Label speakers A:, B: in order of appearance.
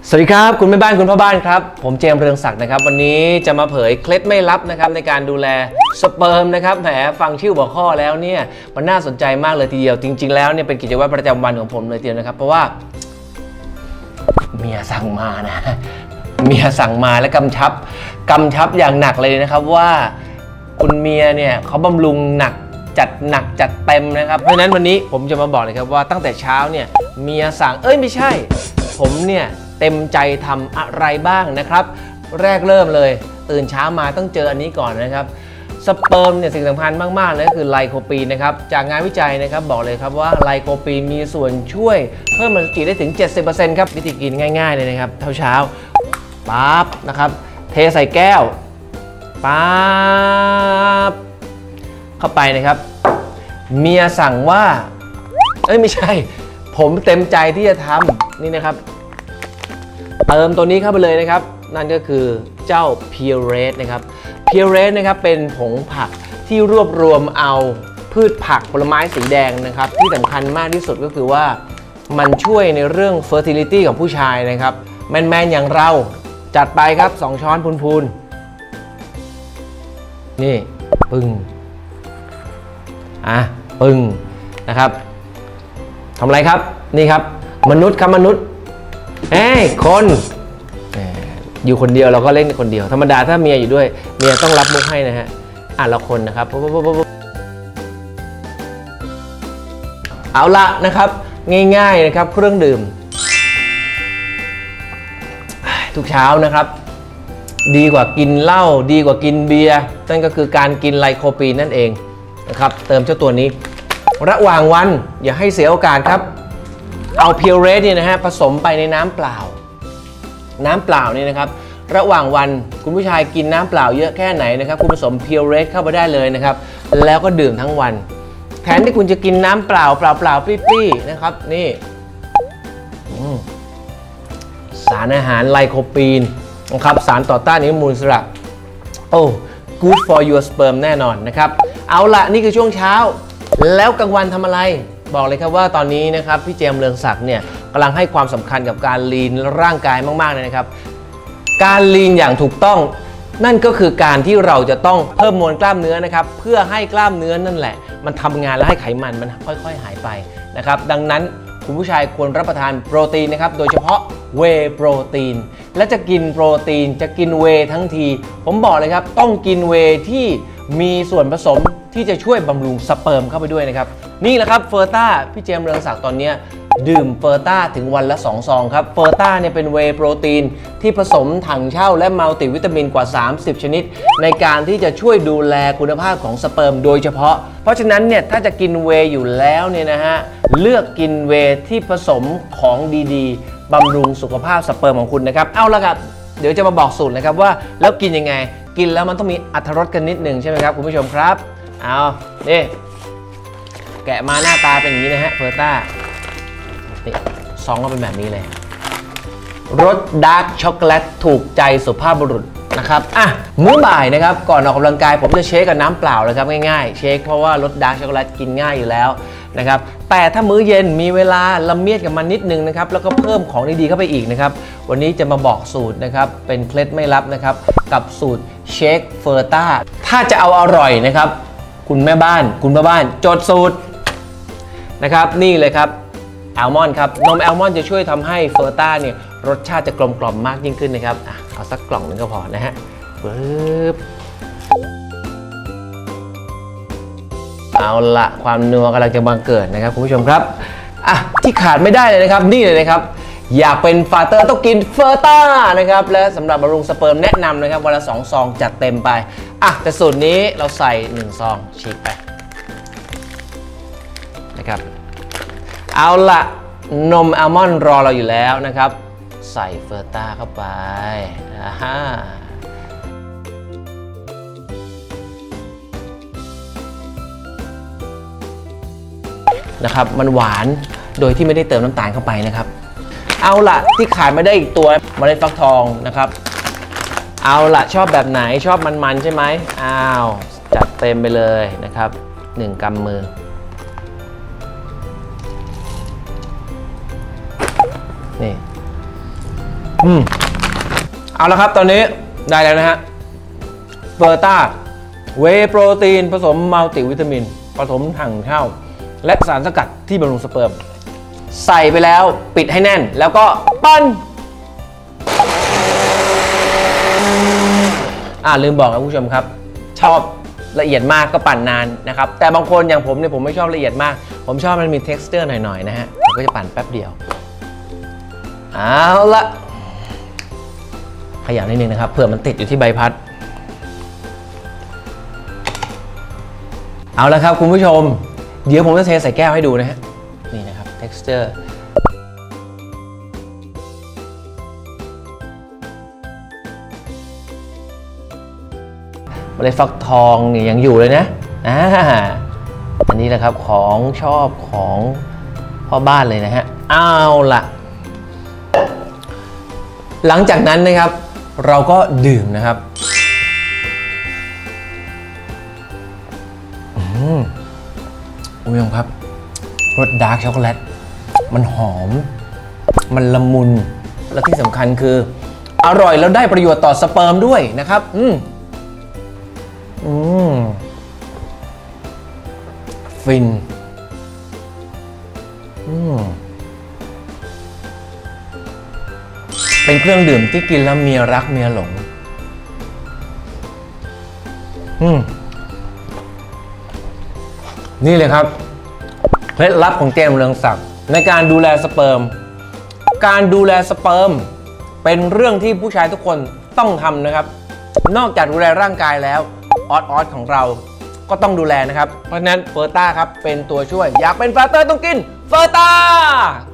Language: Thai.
A: สวัสดีครับคุณแม่บ้านคุณพ่อบ้านครับผมเจมส์เรืองศักดิ์นะครับวันนี้จะมาเผยเคล็ดไม่ลับนะครับในการดูแลสเปิร์มนะครับแหมฟังชื่อหัวข้อแล้วเนี่ยมันน่าสนใจมากเลยทีเดียวจริงๆแล้วเนี่ยเป็นกิจวัตรประจำวันของผมเลยทีเดียวนะครับเพราะว่าเมียสั่งมานะเมียสั่งมาและกำชับอย่างหนักเลยนะครับว่าคุณเมียเนี่ยเขาบำรุงหนักจัดเต็มนะครับเพราะฉะนั้นวันนี้ผมจะมาบอกเลยครับว่าตั้งแต่เช้าเนี่ยเมียสั่งไม่ใช่ผมเนี่ยเต็มใจทำอะไรบ้างนะครับแรกเริ่มเลยตื่นเช้ามาต้องเจออันนี้ก่อนนะครับสเปิร์มเนี่ยสิ่งสำคัญมากๆเลยก็คือไลโคปีนนะครับจากงานวิจัยนะครับบอกเลยครับว่าไลโคปีนมีส่วนช่วยเพิ่มอสุจิได้ถึง 70% ครับวิธีกินง่ายๆเลยนะครับเช้าปั๊บนะครับเทใส่แก้วปั๊บเข้าไปนะครับเมียสั่งว่าไม่ใช่ผมเต็มใจที่จะทำนี่นะครับเติมตัวนี้เข้าไปเลยนะครับนั่นก็คือเจ้า Pureit นะครับ Pureit นะครับเป็นผงผักที่รวบรวมเอาพืชผักผลไม้สีแดงนะครับที่สำคัญมากที่สุดก็คือว่ามันช่วยในเรื่อง fertility ของผู้ชายนะครับแมนๆอย่างเราจัดไปครับ2ช้อนพูนๆนี่ปึ้งปึ้งนะครับทำอะไรครับนี่ครับมนุษย์ครับมนุษย์คนอยู่คนเดียวเราก็เล่นคนเดียวธรรมดาถ้าเมียอยู่ด้วยเมียต้องรับมุกให้นะฮะเราคนนะครับเอาละนะครับง่ายๆนะครับเครื่องดื่มทุกเช้านะครับดีกว่ากินเหล้าดีกว่ากินเบียร์นั่นก็คือการกินไลโคปีนนั่นเองนะครับเติมเจ้าตัวนี้ระหว่างวันอย่าให้เสียโอกาสครับเอาเพียวเรสเนี่ยนะฮะผสมไปในน้ำเปล่านี่นะครับระหว่างวันคุณผู้ชายกินน้ำเปล่าเยอะแค่ไหนนะครับคุณผสมเพียวเรสเข้าไปได้เลยนะครับแล้วก็ดื่มทั้งวันแทนที่คุณจะกินน้ำเปล่าปรี้ๆนะครับนี่สารอาหารไลโคปีนนะครับสารต่อต้านอนุมูลอิสระgood for your sperm แน่นอนนะครับเอาละนี่คือช่วงเช้าแล้วกลางวันทำอะไรบอกเลยครับว่าตอนนี้นะครับพี่เจมส์เรืองศักดิ์เนี่ยกำลังให้ความสำคัญกับการลีนร่างกายมากๆเลยนะครับการลีนอย่างถูกต้องนั่นก็คือการที่เราจะต้องเพิ่มมวลกล้ามเนื้อนะครับเพื่อให้กล้ามเนื้อนั่นแหละมันทำงานและให้ไขมันมันค่อยๆหายไปนะครับดังนั้นคุณผู้ชายควรรับประทานโปรตีนนะครับโดยเฉพาะเวย์โปรตีนและจะกินโปรตีนจะกินเวย์ทั้งทีผมบอกเลยครับต้องกินเวย์ที่มีส่วนผสมที่จะช่วยบำรุงสเปิร์มเข้าไปด้วยนะครับนี่แหละครับเฟอร์ต้าพี่เจมส์เรืองศักดิ์ตอนนี้ดื่มเฟอร์ต้าถึงวันละ2 ซองครับเฟอร์ต้าเนี่ยเป็นเวย์โปรตีนที่ผสมถังเช่าและมัลติวิตามินกว่า30ชนิดในการที่จะช่วยดูแลคุณภาพของสเปิร์มโดยเฉพาะเพราะฉะนั้นเนี่ยถ้าจะกินเวย์อยู่แล้วเนี่ยนะฮะเลือกกินเวย์ที่ผสมของดีๆบำรุงสุขภาพสเปิร์มของคุณนะครับเอาละครับเดี๋ยวจะมาบอกสูตรนะครับว่าแล้วกินยังไงกินแล้วมันต้องมีอรรถรสกันนิดหนึ่งใช่ไหมครับคุณผู้ชมครับเอานี่แกะมาหน้าตาเป็นอย่างนี้นะฮะเฟอร์ต้านี่ซองก็เป็นแบบนี้เลยรสดาร์กช็อกโกแลตถูกใจสุภาพบุรุษนะครับมื้อบ่ายนะครับก่อนออกกำลังกายผมจะเชคกับน้ำเปล่าเลยครับง่ายๆเชคเพราะว่ารสดาร์กช็อกโกแลตกินง่ายอยู่แล้วนะครับแต่ถ้ามื้อเย็นมีเวลาละเมียดกับมันนิดนึงนะครับแล้วก็เพิ่มของดีๆเข้าไปอีกนะครับวันนี้จะมาบอกสูตรนะครับเป็นเคล็ดไม่ลับนะครับกับสูตรเชคเฟอร์ต้าถ้าจะเอาอร่อยนะครับคุณแม่บ้านคุณพ่อบ้านจดสูตรนะครับนี่เลยครับแอลมอนด์ครับนมแอลมอนด์จะช่วยทำให้เฟอร์ต้าเนี่ยรสชาติจะกลมกล่อมมากยิ่งขึ้นนะครับเอาสักกล่องนึงก็พอนะฮะปึ๊บเอาละความนัวกำลังจะบังเกิดนะครับคุณผู้ชมครับที่ขาดไม่ได้เลยนะครับนี่เลยนะครับอยากเป็นฟาเตอร์ต้องกินเฟอร์ต้านะครับและสำหรับบำรุงสเปิร์มแนะนำนะครับวันละ2 ซองจัดเต็มไปแต่สูตรนี้เราใส่1 ซองฉีกไปนะครับเอาละนมอัลมอนด์รอเราอยู่แล้วนะครับใส่เฟอร์ต้าเข้าไปนะครับมันหวานโดยที่ไม่ได้เติมน้ำตาลเข้าไปนะครับเอาละที่ขาดไม่ได้อีกตัวเมล็ดฟักทองนะครับเอาละชอบแบบไหนชอบมันๆใช่ไหมจัดเต็มไปเลยนะครับ1 กำมือ นี่เอาละครับตอนนี้ได้แล้วนะฮะเฟอร์ต้าเวย์โปรตีนผสมมัลติวิตามินผสมถังเช่าและสารสกัดที่บำรุงสเปิร์มใส่ไปแล้วปิดให้แน่นแล้วก็ปั้นลืมบอกครับผู้ชมครับชอบละเอียดมากก็ปั่นนานนะครับแต่บางคนอย่างผมเนี่ยผมไม่ชอบละเอียดมากผมชอบมันมี texture หน่อยๆนะฮะผมก็จะปั่นแป๊บเดียวเอาละขยับนิดนึงนะครับเผื่อมันติดอยู่ที่ใบพัดเอาละครับคุณผู้ชมเดี๋ยวผมจะเทใส่แก้วให้ดูนะฮะนี่นะครับ texture เมล็ดฟักทองนี่ยังอยู่เลยนะอันนี้แหละครับของชอบของพ่อบ้านเลยนะฮะเอาละหลังจากนั้นนะครับเราก็ดื่มนะครับคุณผู้ชมครับรสดาร์กช็อกโกแลตมันหอมมันละมุนและที่สำคัญคืออร่อยแล้วได้ประโยชน์ต่อสเปิร์มด้วยนะครับฟินเป็นเครื่องดื่มที่กินแล้วเมียรักเมียหลงนี่เลยครับเคล็ดลับของเจมส์ เรืองศักดิ์ในการดูแลสเปิร์มการดูแลสเปิร์มเป็นเรื่องที่ผู้ชายทุกคนต้องทำนะครับนอกจากดูแลร่างกายแล้วออสของเราก็ต้องดูแลนะครับเพราะฉะนั้นเฟอร์ต้าครับเป็นตัวช่วยอยากเป็นฟาเตอร์ต้องกินเฟอร์ต้า